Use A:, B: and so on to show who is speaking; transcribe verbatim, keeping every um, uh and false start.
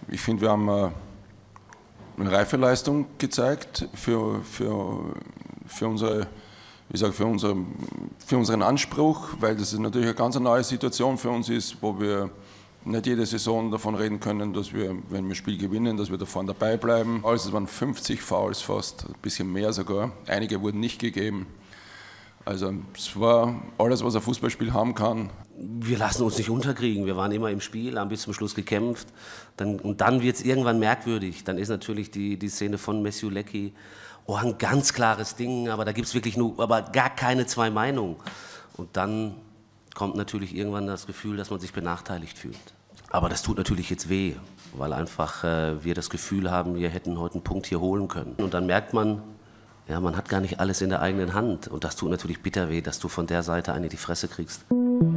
A: ich finde, wir haben äh, eine reife Leistung gezeigt für, für, für, unsere, wie sag, für, unsere, für unseren Anspruch, weil das natürlich eine ganz neue Situation für uns ist, wo wir nicht jede Saison davon reden können, dass wir, wenn wir ein Spiel gewinnen, dass wir da vorne dabei bleiben. Also es waren fünfzig Fouls fast, ein bisschen mehr sogar. Einige wurden nicht gegeben. Also es war alles, was ein Fußballspiel haben kann.
B: Wir lassen uns nicht unterkriegen. Wir waren immer im Spiel, haben bis zum Schluss gekämpft. Dann, und dann wird es irgendwann merkwürdig. Dann ist natürlich die, die Szene von Matthew Leckie, oh, ein ganz klares Ding, aber da gibt es wirklich nur, aber gar keine zwei Meinungen. Und dann kommt natürlich irgendwann das Gefühl, dass man sich benachteiligt fühlt. Aber das tut natürlich jetzt weh, weil einfach äh, wir das Gefühl haben, wir hätten heute einen Punkt hier holen können. Und dann merkt man, ja, man hat gar nicht alles in der eigenen Hand. Und das tut natürlich bitter weh, dass du von der Seite eine die Fresse kriegst.